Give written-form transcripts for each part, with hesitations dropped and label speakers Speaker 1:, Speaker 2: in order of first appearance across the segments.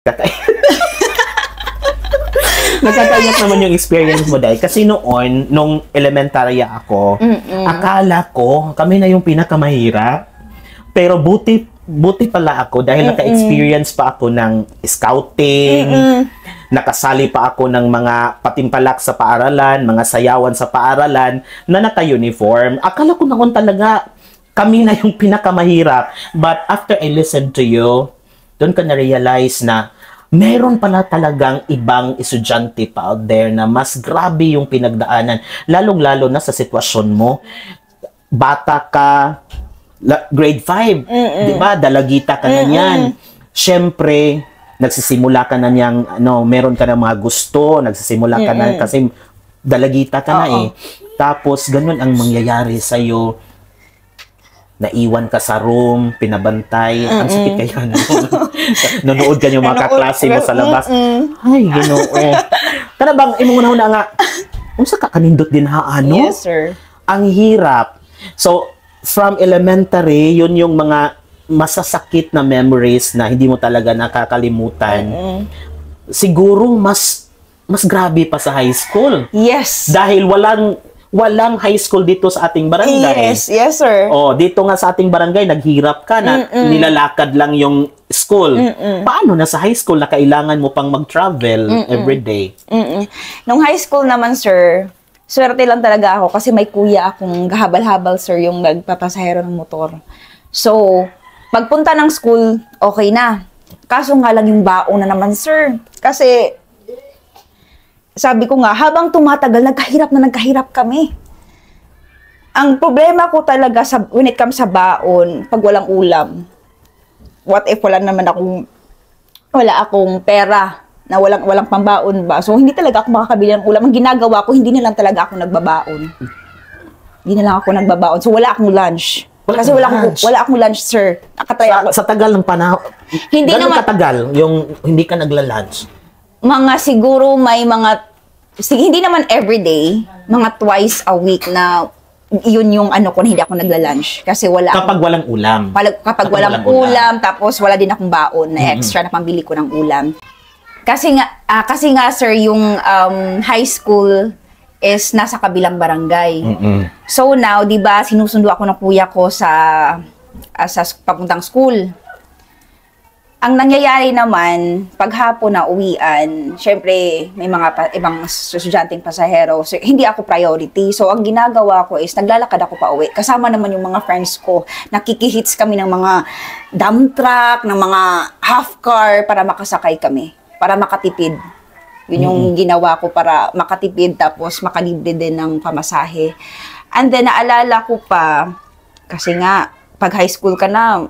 Speaker 1: Nakakaiyak naman yung experience mo dahil kasi noon, nung elementarya ako, akala ko kami na yung pinakamahirap. Pero buti pala ako dahil naka-experience pa ako ng scouting, nakasali pa ako ng mga patimpalak sa paaralan, mga sayawan sa paaralan na naka-uniform. Akala ko noon talaga kami na yung pinakamahirap. But after I listened to you, doon ka na-realize na meron pala talagang ibang estudyante pa out there na mas grabe yung pinagdaanan. Lalong-lalo na sa sitwasyon mo. Bata ka, grade 5, di ba? Dalagita ka na yan. Siyempre, nagsisimula ka na niyang, meron ka na mga gusto, nagsisimula ka na kasi dalagita ka na eh. Tapos, ganun ang mangyayari sa'yo. Naiwan ka sa room, pinabantay. Ang sakit kaya nanonood ka yung mga kaklase mo sa labas. Ay, Ginoo. Kana bang, imuna nga, unsa ka kanindot din ha, ano?
Speaker 2: Yes, sir.
Speaker 1: Ang hirap. So, from elementary, yun yung mga masasakit na memories na hindi mo talaga nakakalimutan. Siguro, mas grabe pa sa high school.
Speaker 2: Yes.
Speaker 1: Dahil walang high school dito sa ating barangay.
Speaker 2: Yes, sir.
Speaker 1: Oh, dito nga sa ating barangay, naghirap ka na nilalakad lang yung school. Paano na sa high school na kailangan mo pang mag-travel every day?
Speaker 2: Nung high school naman, sir, swerte lang talaga ako kasi may kuya akong gahabal-habal, sir, yung nagpapasahero ng motor. So, pagpunta ng school, okay na. Kaso nga lang yung baon na naman, sir. Kasi sabi ko nga, habang tumatagal, nagkahirap kami. Ang problema ko talaga when it comes sa baon, pag walang ulam, what if wala akong pera, na walang pambaon ba? So, hindi talaga ako makakabili ng ulam. Ang ginagawa ko, hindi na lang talaga ako nagbabaon. Hindi na lang ako nagbabaon. So, wala akong lunch. Kasi wala akong lunch, sir. Nakatry ako.
Speaker 1: Sa tagal ng panahon,
Speaker 2: hindi naman
Speaker 1: katagal yung hindi ka nagla-lunch?
Speaker 2: Mga siguro may hindi naman everyday, mga twice a week na yun yung ano ko na hindi ako nagla-lunch. Kasi
Speaker 1: kapag walang ulam.
Speaker 2: Kapag walang ulam, tapos wala din akong baon na extra na pambili ko ng ulam. Kasi nga sir, yung high school is nasa kabilang barangay. So now, 'di ba, sinusundo ako ng kuya ko sa papuntang school. Ang nangyayari naman, paghapon na uwian, syempre may mga ibang estudyanteng pasahero, so hindi ako priority. So ang ginagawa ko is naglalakad ako pa uwi. Kasama naman yung mga friends ko. Nakikihits kami ng mga dump truck, ng mga half car para makasakay kami, para makatipid. Yun yung ginawa ko para makatipid tapos makalibre din ng pamasahe. And then naalala ko pa, kasi nga, pag high school ka na,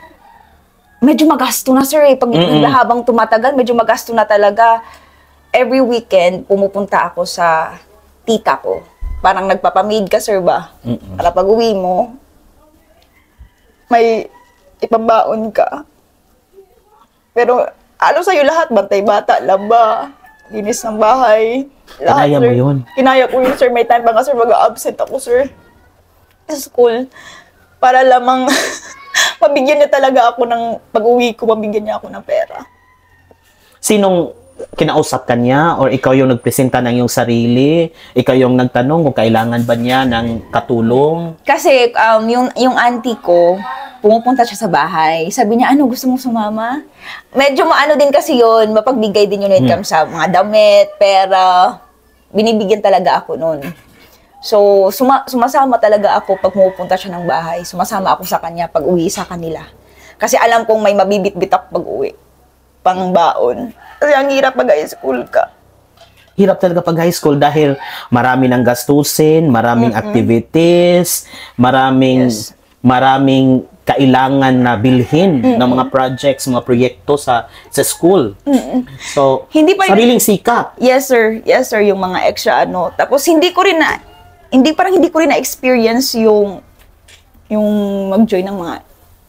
Speaker 2: medyo magasto na, sir, eh. Pag habang tumatagal, medyo magasto na talaga. Every weekend, pumupunta ako sa tita ko. Parang nagpapamaid ka, sir, ba? Para pag uwi mo, may ipambaon ka. Pero, ano sa'yo lahat? Bantay bata, laba, linis ng bahay. Lahat,
Speaker 1: Kinaya mo yun?
Speaker 2: Kinaya ko yun, sir. May time pa nga, sir, mag-absent ako, sir. Sa school. Para lamang mabigyan niya talaga ako ng pag-uwi ko, mabigyan niya ako ng pera.
Speaker 1: Sinong kinausap ka niya or ikaw yung nagpresenta ng iyong sarili? Ikaw yung nagtanong kung kailangan ba niya ng katulong?
Speaker 2: Kasi yung auntie ko, pumupunta siya sa bahay. Sabi niya, ano, gusto mong sumama? Medyo maano din kasi yun, mapagbigay din yun when it comes sa mga damit, pera. Binibigyan talaga ako noon. So, sumasama talaga ako pag pumupunta siya ng bahay. Sumasama ako sa kanya pag uwi sa kanila. Kasi alam kong may mabibit-bit ako pag uwi. Pang baon. Kasi ang hirap pag high school ka.
Speaker 1: Hirap talaga pag high school dahil marami ng gastusin, maraming activities, maraming kailangan na bilhin ng mga projects, mga proyekto sa school. So, hindi pa sariling sikap.
Speaker 2: Yes, sir. Yes, sir. Yung mga extra ano. Tapos, hindi ko rin na-experience yung mag-join ng mga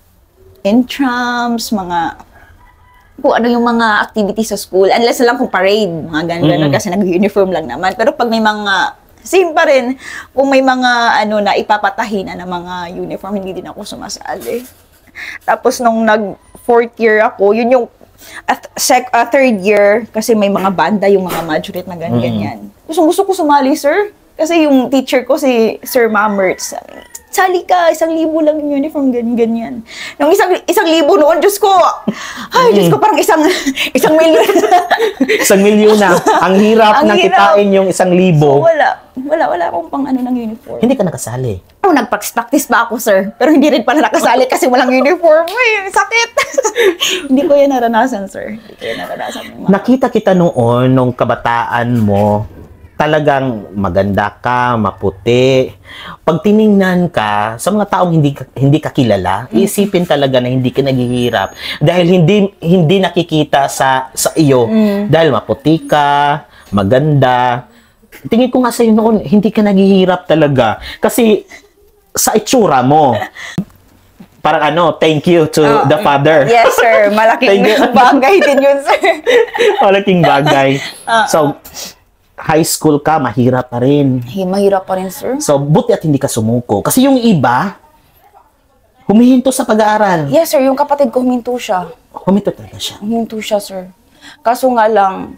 Speaker 2: intrams, kung ano yung mga activities sa school. Unless na lang kung parade, mga ganun kasi nag-uniform lang naman. Pero pag may mga, same pa rin, kung may mga na ipapatahin na ng mga uniform, hindi din ako sumasali. Tapos nung nag-4th year ako, yun yung third year, kasi may mga banda, yung mga majorette na ganyan. Gusto ko sumali, sir. Kasi yung teacher ko, si Sir Mamertz, sabi, sali ka, 1,000 lang yung uniform, ganyan. Nung 1,000 noon, Diyos ko, ay, Diyos ko, parang isang milyon.
Speaker 1: 1 milyon na. Ang hirap na kitain yung 1,000.
Speaker 2: So, wala akong pang ano ng uniform.
Speaker 1: Hindi ka nakasali.
Speaker 2: Nag-practice pa ako, sir. Pero hindi rin pala nakasali kasi walang uniform. Ay, sakit. Hindi ko yan naranasan, sir. Hindi ko yan naranasan.
Speaker 1: Nakita kita noon, nung kabataan mo, talagang maganda ka, maputi. Pag tiningnan ka sa mga taong hindi ka kilala, isipin talaga na hindi ka naghihirap dahil hindi nakikita sa iyo dahil maputi ka, maganda. Tingin ko nga sa iyo noon, hindi ka naghihirap talaga kasi sa itsura mo. Parang thank you to the Father.
Speaker 2: Yes, sir. Malaking bagay din yun, sir.
Speaker 1: Malaking bagay. So, high school ka, mahirap pa rin.
Speaker 2: Mahirap pa rin, sir.
Speaker 1: So, buti at hindi ka sumuko. Kasi yung iba, humihinto sa pag-aaral.
Speaker 2: Yes, sir. Yung kapatid ko, huminto siya.
Speaker 1: Huminto talaga siya.
Speaker 2: Huminto siya, sir. Kaso nga lang,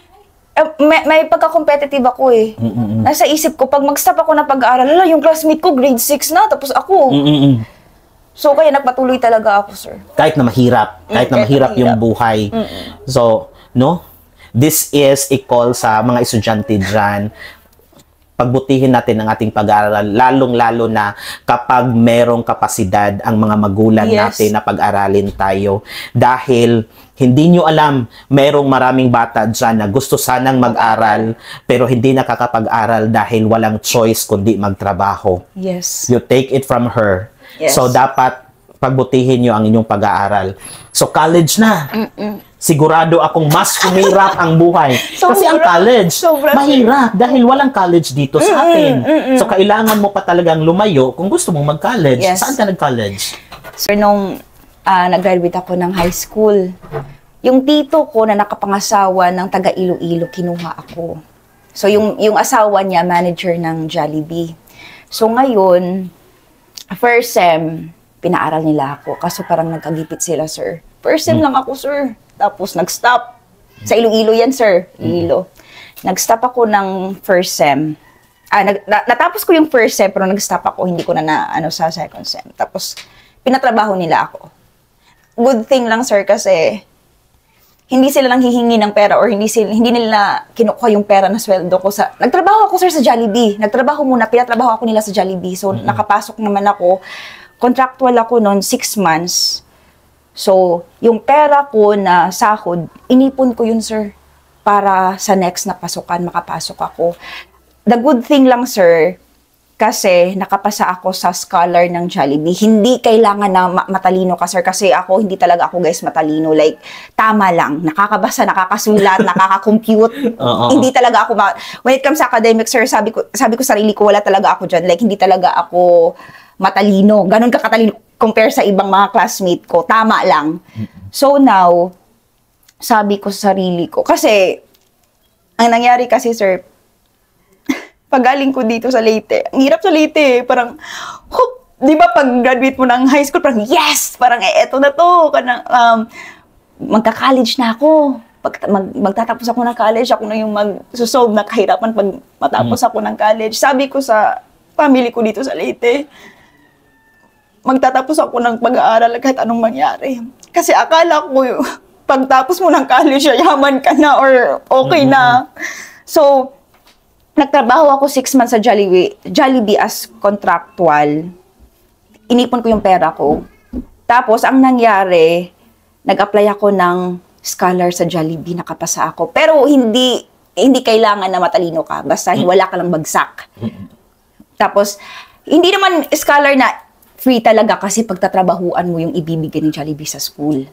Speaker 2: may pagka-competitive ako eh. Nasa isip ko, pag mag-stop ako na pag-aaral, yung classmate ko, grade 6 na, tapos ako. So, kaya nagpatuloy talaga ako, sir.
Speaker 1: Kahit na mahirap. Kahit na mahirap yung buhay. So, this is a call sa mga estudyante dyan. Pagbutihin natin ang ating pag-aaral, lalong-lalo na kapag merong kapasidad ang mga magulang natin na pag-aralin tayo. Dahil hindi nyo alam, merong maraming bata dyan na gusto sanang mag-aral, pero hindi nakakapag-aral dahil walang choice kundi magtrabaho.
Speaker 2: Yes.
Speaker 1: You take it from her.
Speaker 2: Yes.
Speaker 1: So, dapat pagbutihin nyo ang inyong pag-aaral. So, college na. Sigurado akong mas humirap ang buhay. Kasi ang college, mahirap dahil walang college dito sa atin. So, kailangan mo pa talagang lumayo kung gusto mong mag-college.
Speaker 2: Yes.
Speaker 1: Saan ka nag-college?
Speaker 2: Sir, nung nag-graduate ako ng high school, yung tito ko na nakapangasawa ng taga Iloilo, kinuha ako. So, yung asawa niya, manager ng Jollibee. So, ngayon, first sem, pinaaral nila ako. Kaso parang nagkagipit sila, sir. First sem lang ako, sir. Tapos nag-stop. Sa Iloilo yan, sir. Iloilo. Nag-stop ako ng first sem. Natapos ko yung first sem, pero nag-stop ako. Hindi ko na sa second sem. Tapos, pinatrabaho nila ako. Good thing lang, sir, kasi hindi sila nang hihingi ng pera or hindi nila kinukuha yung pera na sweldo ko sa... Nagtrabaho ako, sir, sa Jollibee. Pinatrabaho ako nila sa Jollibee. So, nakapasok naman ako. Contractual ako noon, 6 months. So, yung pera ko na sahod, inipon ko yun, sir, para sa next na pasukan, makapasok ako. The good thing lang, sir, kasi nakapasa ako sa scholar ng Jollibee. Hindi kailangan na matalino ka, sir, kasi hindi talaga ako, guys, matalino. Like, tama lang. Nakakabasa, nakakasulat, nakaka-compute. Hindi talaga ako, when it comes sa academic, sir, sabi ko sarili ko, wala talaga ako dyan. Like, hindi talaga ako matalino. Ganon ka katalino compare sa ibang mga classmate ko. Tama lang. So now, sabi ko sa sarili ko, kasi, ang nangyari kasi, sir, pagaling ko dito sa Leyte, ang hirap sa Leyte, parang, di ba pag graduate mo ng high school, parang, yes! Parang, eto na to. Magka-college na ako. Magtatapos ako ng college, ako na yung mag-solve na kahirapan pag matapos ako ng college. Sabi ko sa family ko dito sa Leyte, magtatapos ako ng pag-aaral kahit anong mangyari. Kasi akala ko, pagtapos mo ng college, yaman ka na or okay na. So, nagtrabaho ako 6 months sa Jollibee as contractual. Inipon ko yung pera ko. Tapos, ang nangyari, nag-apply ako ng scholar sa Jollibee, nakapasa ako. Pero hindi kailangan na matalino ka. Basta wala ka lang bagsak. Tapos, hindi naman scholar na free talaga kasi pagtatrabahuan mo yung ibibigay ng Jollibee sa school.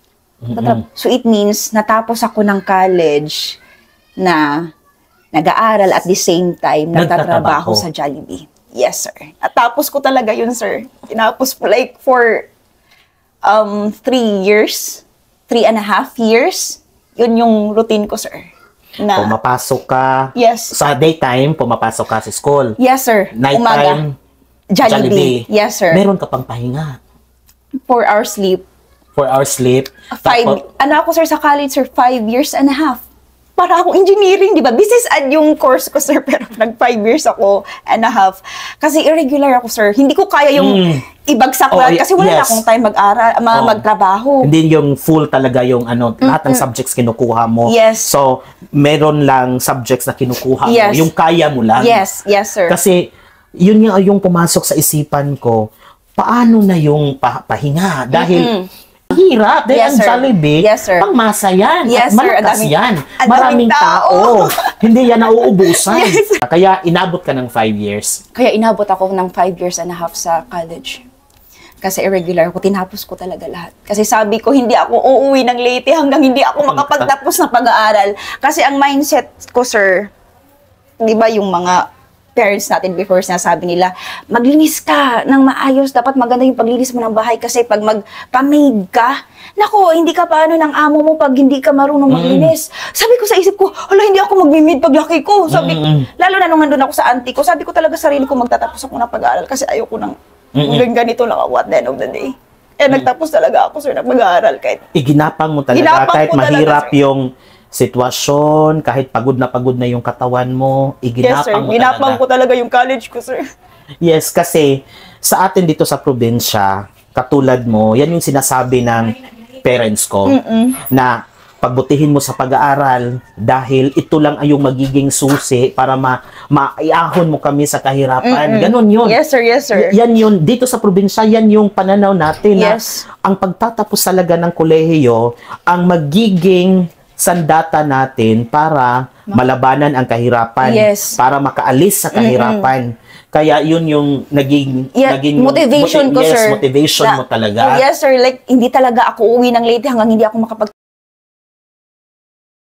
Speaker 2: So it means, natapos ako ng college na nag-aaral at the same time nagtatrabaho sa Jollibee. Yes, sir. At tapos ko talaga yun, sir. Tinapos ko like for 3 years, 3.5 years. Yun yung routine ko, sir. Na,
Speaker 1: pumapasok ka.
Speaker 2: Yes.
Speaker 1: Sa daytime, pumapasok ka sa school.
Speaker 2: Yes, sir.
Speaker 1: Nighttime,
Speaker 2: Jollibee. Yes, sir.
Speaker 1: Meron ka pang pahinga.
Speaker 2: 4 hours sleep.
Speaker 1: 4 hours sleep.
Speaker 2: Ano ako, sir, sa college, sir, 5 years and a half. Para akong engineering, di ba? Business ad yung course ko, sir, pero nag 5 years and a half. Kasi irregular ako, sir. Hindi ko kaya yung ibagsak lahat kasi wala na akong time mag-aral, magtrabaho.
Speaker 1: Hindi yung full talaga yung lahat ng subjects kinukuha mo.
Speaker 2: Yes.
Speaker 1: So, meron lang subjects na kinukuha mo. Yung kaya mo lang.
Speaker 2: Yes, sir.
Speaker 1: Kasi, yun yung pumasok sa isipan ko, paano na yung pahinga? Dahil, hirap. Dahil ang Jollibee, pangmasa yan. At malakas yan. Maraming tao. Hindi yan nauubusan. Kaya inabot ka ng 5 years.
Speaker 2: Kaya inabot ako ng 5 years and a half sa college. Kasi irregular ako. Tinapos ko talaga lahat. Kasi sabi ko, hindi ako uuwi ng Leyte hanggang hindi ako makapagtapos ng pag-aaral. Kasi ang mindset ko, sir, di ba yung mga parents natin before, sinasabi nila, maglinis ka ng maayos, dapat maganda yung paglinis mo ng bahay kasi pag magpamaid ka, nako, hindi ka paano ng amo mo pag hindi ka marunong maglinis. Sabi ko sa isip ko, hala, hindi ako magmi-maid pag laki ko. Sabi, lalo na nung nandun ako sa auntie ko, sabi ko talaga sarili ko magtatapos ako ng pag-aaral kasi ayoko nang ganito lang ako at the end of the day. Nagtapos talaga ako, sir, ng pag-aaral kahit.
Speaker 1: Iginapang mo talaga kahit mahirap yung sitwasyon, kahit pagod na yung katawan mo, iginapang mo talaga.
Speaker 2: Ginapang ko talaga yung college ko, sir.
Speaker 1: Yes, kasi sa atin dito sa probinsya, katulad mo, yan yung sinasabi ng parents ko, na pagbutihin mo sa pag-aaral dahil ito lang ay yung magiging susi para maiahon mo kami sa kahirapan. Ganon yun.
Speaker 2: Yes, sir.
Speaker 1: Yan yun. Dito sa probinsya, yan yung pananaw natin na ang pagtatapos talaga ng kolehiyo, ang magiging sandata natin para malabanan ang kahirapan, para makaalis sa kahirapan. Kaya yun yung naging
Speaker 2: motivation ko, sir.
Speaker 1: Motivation mo talaga.
Speaker 2: Yes, sir. Like, hindi talaga ako uuwi ng Leyte hanggang hindi ako